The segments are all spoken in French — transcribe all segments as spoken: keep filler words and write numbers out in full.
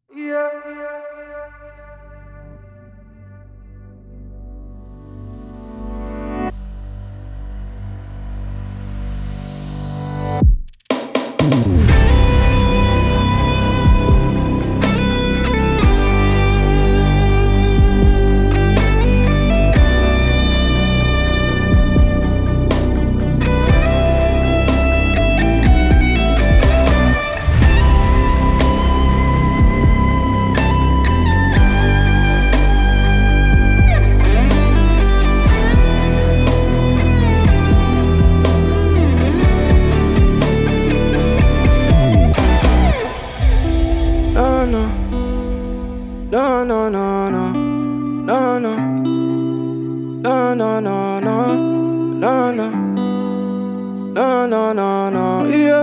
No, no, no, no, no, no, no, no, no, no, no, no, no, no, no, no, yeah.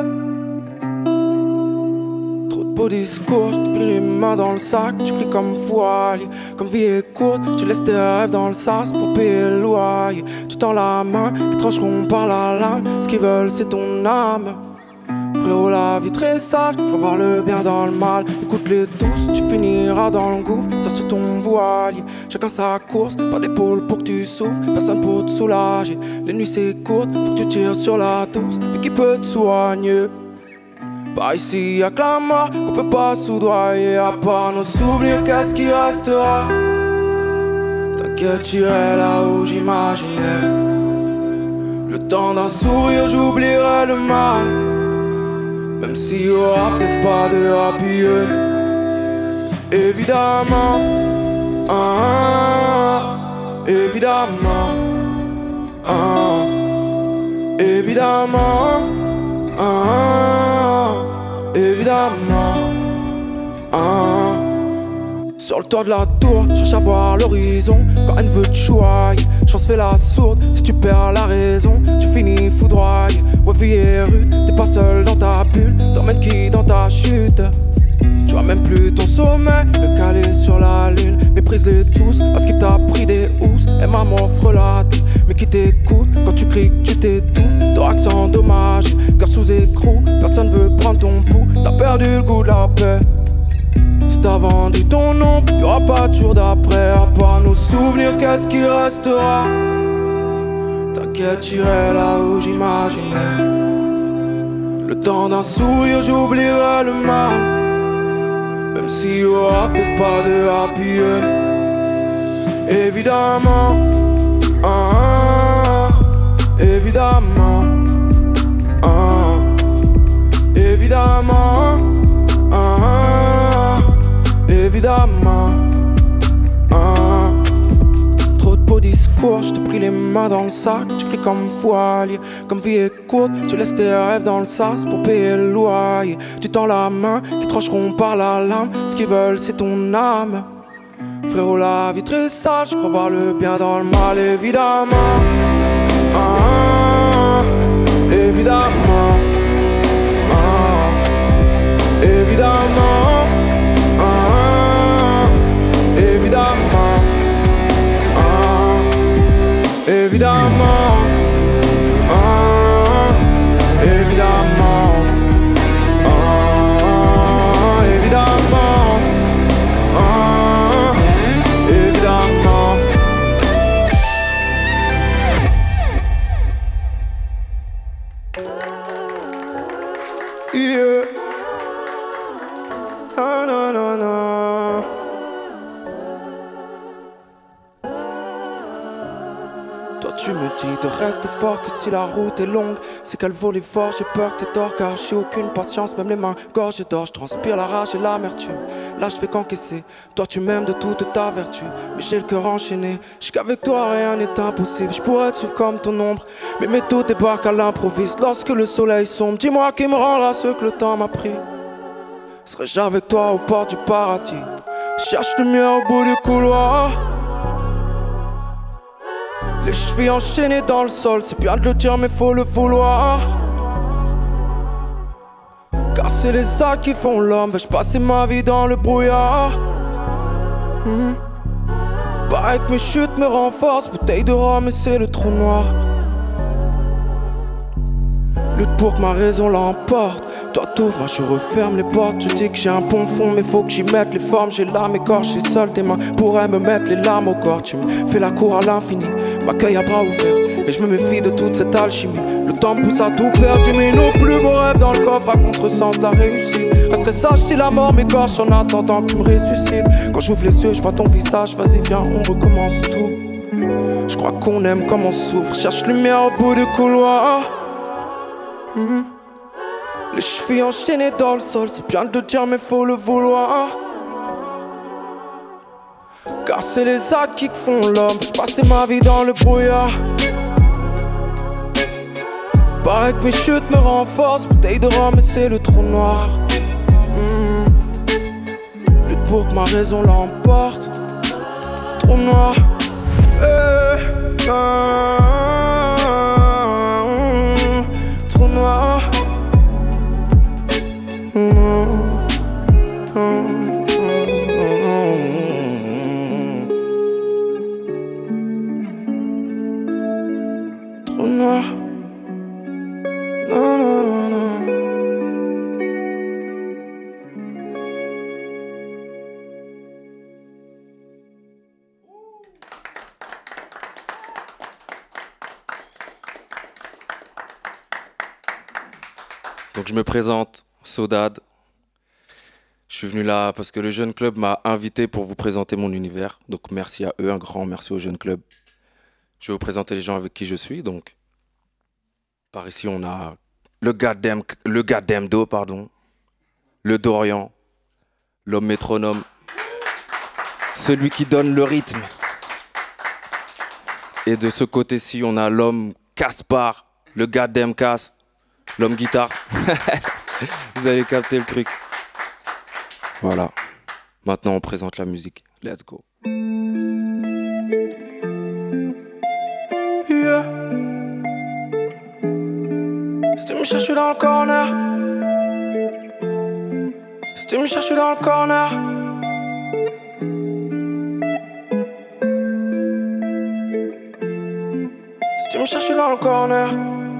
Trop de beaux discours, je te pris les mains dans le sac, tu cries comme voilier, comme vie est courte, tu laisses tes rêves dans le sas pour payer le loyer. Tu tends la main, qui trancheront par la lame, ce qu'ils veulent c'est ton âme. Frérot, la vie très sage, je veux voir le bien dans le mal. Écoute-les tous, tu finiras dans le gouffre, ça sur ton voilier. Chacun sa course, pas d'épaule pour que tu souffres, personne pour te soulager. Les nuits c'est courte, faut que tu tires sur la douce, mais qui peut te soigner? Par ici y'a que la mort qu'on peut pas soudoyer. À part nos souvenirs, qu'est-ce qui restera? T'inquiète, j'irai là où j'imaginais. Le temps d'un sourire, j'oublierai le mal. Même s'il y aura peut-être pas de happy end. Évidemment, ah, évidemment, ah, évidemment, ah, évidemment, ah. Sur le toit de la tour, cherche à voir l'horizon. Quand elle veut te choyer, chance fait la sourde. Si tu perds la raison, tu finis foudroyé. Ouais, vie est rude, t'es pas seul dans ta bulle. T'emmènes qui dans ta chute? Tu vois même plus ton sommeil, le calé sur la lune. Méprise-les tous, parce qu'il t'a pris des housses. Et maman m'offre la tout, mais qui t'écoute quand tu cries que tu t'étouffes. Thorax endommagé, cœur sous écrou. Personne veut prendre ton pouls, t'as perdu le goût de la paix. Si t'as vendu ton nom, y'aura pas de jour d'après. À part nos souvenirs, qu'est-ce qui restera? T'inquiète, j'irai là où j'imaginais. Le temps d'un sourire, j'oublierai le mal. Même s'il y aura peut-être pas de happy end. Évidemment, ah, évidemment, ah, évidemment, ah, évidemment, ah. Trop de beaux discours, je te pris les mains dans le sac. Tu cries comme voilier, comme vie est courte. Tu laisses tes rêves dans le sas pour payer le loyer. Tu tends la main, qui trancheront par la lame. Ce qu'ils veulent c'est ton âme. Frérot, la vie très sage, je crois voir le bien dans le mal. Évidemment, ah, évidemment, ah, évidemment, ah, évidemment, ah, évidemment, ah, évidemment, ah, évidemment, ah, évidemment. Yeah. Ah, non, non, non. Toi tu me dis de rester fort, que si la route est longue, c'est qu'elle vaut l'effort. J'ai peur que t'aies tort car j'ai aucune patience. Même les mains gorgées d'or, je transpire la rage et l'amertume. Là je fais qu'encaisser, toi tu m'aimes de toute ta vertu. Mais j'ai le cœur enchaîné, j'sais qu'avec toi rien n'est impossible. Je pourrais te suivre comme ton ombre, mais mes taux débarquent à l'improviste. Lorsque le soleil sombre, dis-moi qui me rendra ce que le temps m'a pris. Serais-je avec toi aux portes du paradis? Cherche le mieux au bout du couloir. Les chevilles enchaînées dans le sol, c'est bien de le dire mais faut le vouloir. Car c'est les actes qui font l'homme. Vais-je passer ma vie dans le brouillard? hmm. Pareil que mes chutes me renforcent. Bouteille de rhum et c'est le trou noir. Lutte pour que ma raison l'emporte. Toi t'ouvres, moi je referme les portes. Tu dis que j'ai un bon fond mais faut que j'y mette les formes. J'ai l'âme écorchée seule, tes mains pourraient me mettre les larmes au corps. Tu me fais la cour à l'infini, m'accueille à bras ouverts. Et je me méfie de toute cette alchimie. Le temps me pousse à tout perdre, j'ai mis nos plus beaux rêves dans le coffre à contresens de la réussite. Resterai sage si la mort m'écorche en attendant que tu me ressuscites. Quand j'ouvre les yeux, je vois ton visage, vas-y viens on recommence tout. Je crois qu'on aime comme on souffre, cherche lumière au bout du couloir. mmh. Les chevilles enchaînées dans le sol, c'est bien de le dire mais faut le vouloir. Car c'est les actes qui font l'homme, j'ai passé ma vie dans le brouillard. Paraît que mes chutes me renforcent, bouteille de rhum et c'est le trou noir. mmh. Lutte pour que ma raison l'emporte. Trou noir. Eh, ah, trou noir. mmh. Trou noir. Non, non, non, non. Donc je me présente, Sodad. Je suis venu là parce que le Jeune Club m'a invité pour vous présenter mon univers. Donc merci à eux, un grand merci au Jeune Club. Je vais vous présenter les gens avec qui je suis. Donc par ici on a le Goddamn, le Goddamn Do, pardon, le Dorian, l'homme métronome, celui qui donne le rythme. Et de ce côté-ci on a l'homme Caspar, le Goddamn Cass, l'homme guitare. Vous allez capter le truc. Voilà. Maintenant, on présente la musique. Let's go. Yeah. Si tu me cherches dans le corner, si tu me cherches dans le corner, si tu me cherches dans le corner.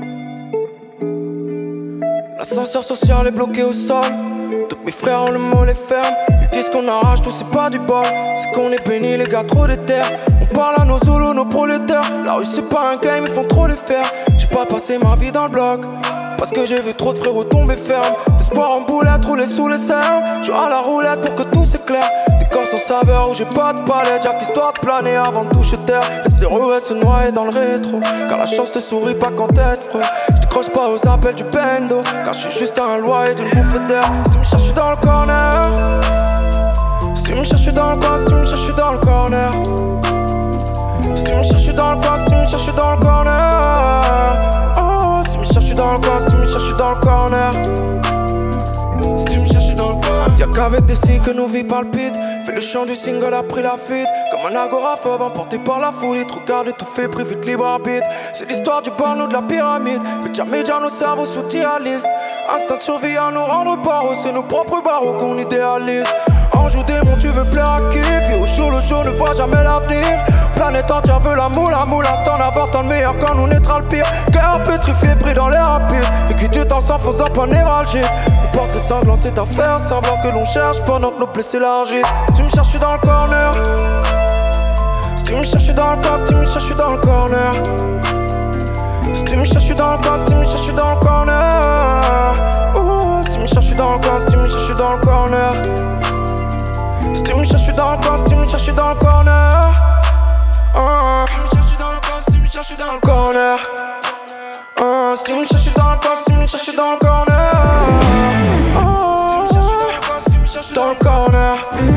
L'ascenseur social est bloqué au sol. Tous mes frères ont le mollet ferme. Ils disent qu'on arrache tout, c'est pas du bol. C'est qu'on est béni, les gars, trop de terre. On parle à nos zolos, nos prolétaires. La rue c'est pas un game, ils font trop les faire. J'ai pas passé ma vie dans le bloc parce que j'ai vu trop de frérots tomber ferme. L'espoir en boulette, rouler sous les cernes. Je suis à la roulette pour que tout s'éclaire. Des corps sans saveur où j'ai pas de palette. J'ai histoire de planer avant de toucher terre. Laisse les roues se noyer dans le rétro. Car la chance te sourit pas quand t'es frais. J'décroche pas aux appels du bendo. Car je suis juste un loyer d'une bouffée d'air. Si tu me cherches dans le corner, si tu me cherches dans le coin, si tu me cherches dans le corner, si tu me cherches dans le coin, si tu me cherches dans le corner, oh, si tu me cherches dans le coin, si tu me cherches dans le corner, si tu me cherches dans le coin. Y'a qu'avec des signes que nos vies palpitent. Fais le chant du single après la fuite. Comme un agoraphobe emporté par la folie. Trop garde tout fait, pris vite libre arbitre. C'est l'histoire du barneau de la pyramide. Média, média, nos cerveaux sous dialyse. Instinct de survie à nous rendre barreaux. C'est nos propres barreaux qu'on idéalise. Ange ou démon, tu veux plaire à qui? Vie au jour, le jour ne voit jamais l'avenir. Planète entière veut la moule, la moule. Instant d'avoir tant le meilleur quand nous naîtra le pire. Cœur pétrifié, pris dans les rapides. Et qui tu t'en s'enfonce dans point névralgique. Le portrait sanglant, c'est à faire semblant que l'on cherche pendant que nos plaies s'élargissent. Si tu me cherches dans le corner, si tu me cherches dans le corner, si tu me cherches dans le corner, si tu me cherches dans le corner, si tu me cherches dans le corner, oh, si tu me cherches dans le corner, si tu me cherches dans le corner, si tu me cherches dans le corner, si tu me cherches dans le corner, oh, si tu me cherches dans le corner, si tu me cherches dans le corner, oh, si tu me cherches dans le corner, si tu me cherches dans le corner, oh, si tu me cherches dans le corner, si tu me cherches dans le corner,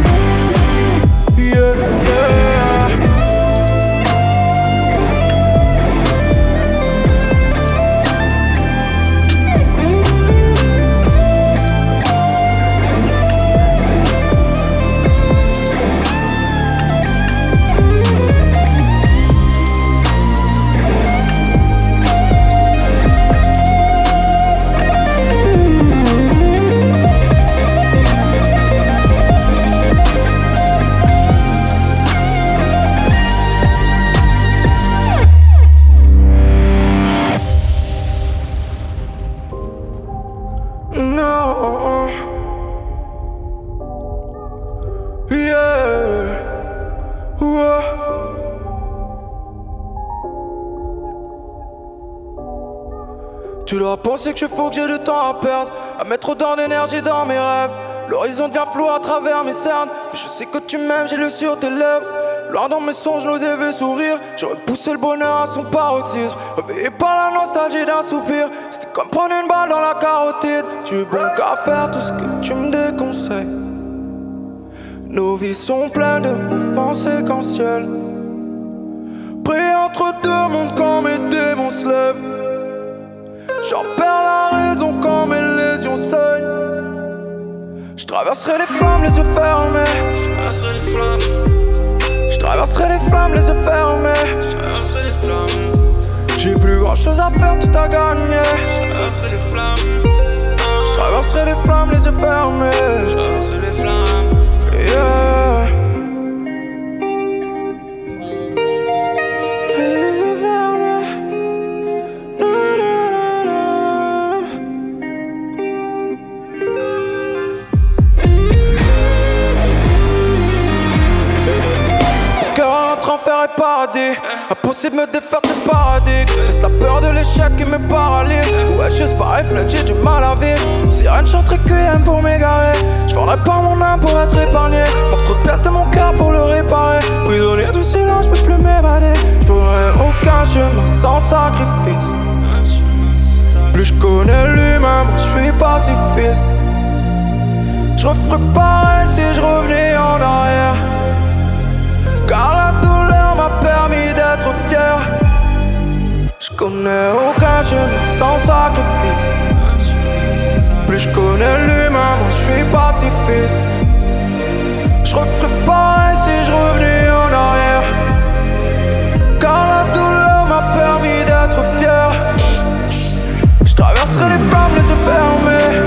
yeah, yeah. Tu dois penser que je faux, que j'ai du temps à perdre, à mettre autant d'énergie dans mes rêves. L'horizon devient flou à travers mes cernes, mais je sais que tu m'aimes, j'ai le sur tes lèvres. Loin dans mes songes, je nous ai vu sourire. J'aurais poussé le bonheur à son paroxysme, réveillé par la nostalgie d'un soupir. C'était comme prendre une balle dans la carotide. Tu es bon qu'à faire tout ce que tu me déconseilles. Nos vies sont pleines de mouvements séquentiels, pris entre deux mondes quand mes démons se lèvent. J'en perds la raison quand mes lésions saignent. Je traverserai les flammes, les yeux fermés. Je traverserai les flammes. Je traverserai les flammes, les yeux fermés. Je traverserai les flammes. J'ai plus grand chose à perdre, tout à gagner. Je traverserai les flammes. Je traverserai les flammes, les yeux fermés. Je traverserai les flammes. Yeah. Les yeux fermés. Na, na, na, na. Cœur entre enfer et paradis, impossible de me défaire de ce paradigme. Laisse la peur de l'échec qui me paralyse. Ouais, juste par réflexe, j'ai du mal à vivre. Sirène chante requiem pour m'égarer. Je vendrai pas mon âme pour être épargné. Manque trop de pièces de mon cœur pour le réparer. Prisonnier du silence, je peux plus m'évader. Je ferai aucun chemin sans sacrifice. Plus je connais l'humain, moi je suis pacifiste. Je referais pareil si je revenais en arrière, car la douleur m'a permis d'être fier. Je connais aucun chemin sans sacrifice. Plus je connais l'humain, moi je suis pacifiste. Je referais pareil si je revenais en arrière, car la douleur m'a permis d'être fier. Je traverserai les flammes, les yeux fermés.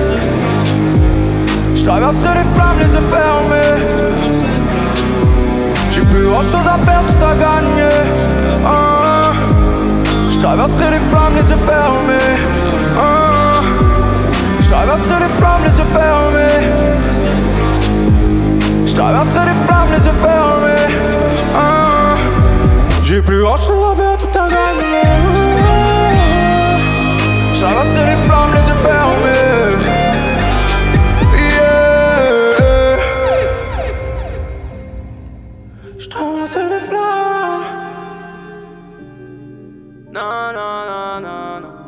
Je traverserai les flammes, les yeux fermés. J'ai plus grand chose à perdre, tout à gagner. Ah, je traverserai les flammes, les yeux fermés. Ah, je traverserai les flammes, les yeux fermés. Je traverserai les flammes, les yeux fermés. Ah, j'ai plus grand chose à perdre, tout à gagner. Ah, je traverserai les flammes, les yeux fermés. Je traverse les flammes. Non, non, non, non, non.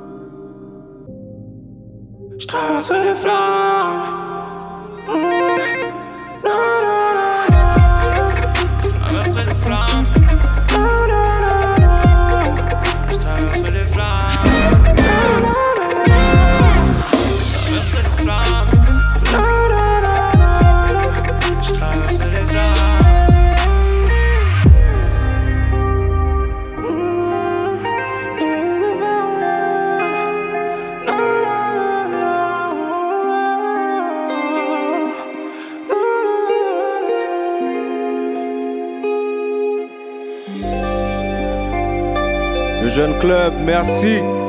Je traverse les flammes. Mmh. Non, non, non, non. Je traverse les flammes. Non, non, non, non. Je traverse les flammes. Non, non, non, non. Je traverse les flammes. Non, non, non, non. Je traverse les flammes. Le Jeune Club, merci.